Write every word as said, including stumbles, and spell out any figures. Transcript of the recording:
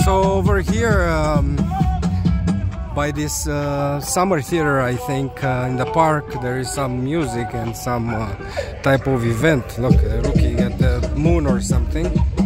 So over here, um, by this uh, summer theater, I think uh, in the park there is some music and some uh, type of event. Look, they're looking at the moon or something.